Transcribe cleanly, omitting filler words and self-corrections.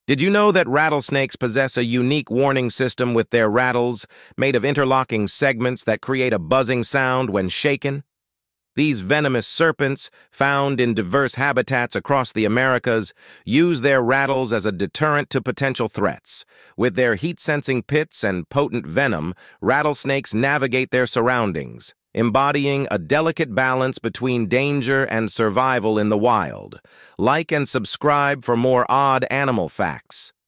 Did you know that rattlesnakes possess a unique warning system with their rattles, made of interlocking segments that create a buzzing sound when shaken? These venomous serpents, found in diverse habitats across the Americas, use their rattles as a deterrent to potential threats. With their heat-sensing pits and potent venom, rattlesnakes navigate their surroundings, embodying a delicate balance between danger and survival in the wild. Like and subscribe for more odd animal facts.